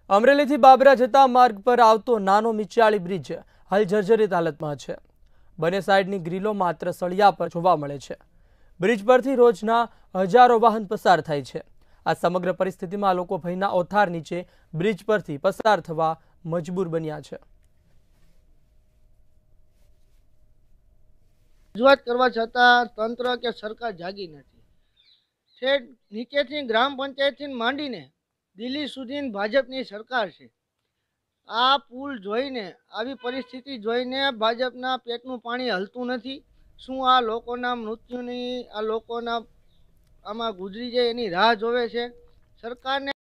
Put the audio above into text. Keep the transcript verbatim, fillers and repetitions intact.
અમરેલીથી બાબરા જતા માર્ગ પર આવતો નાનો મિચાળી બ્રિજ હાલ જર્જરિત હાલતમાં છે। બંને સાઈડની ગ્રીલો માત્ર સળિયા પર જોવા મળે છે। બ્રિજ પરથી રોજના હજારો વાહન પસાર થાય છે। આ સમગ્ર પરિસ્થિતિમાં લોકો ભયના ઓથાર નીચે બ્રિજ પરથી પસાર થવા મજબૂર બન્યા છે। રજૂઆત કરવા છતાં તંત્ર કે સરકાર જાગી નથી। છેક નીચેથી ગ્રામ પંચાયતથી માંડીને દિલ્હી સુધી ભાજપની સરકાર છે। આ પુલ જોઈને, આવી પરિસ્થિતિ જોઈને ભાજપના પેટનું પાણી હલતું નથી। શું આ લોકોના મૃત્યુની, આ લોકોના આમાં ગુજરી જાય એની રાહ જોવે છે? સરકારને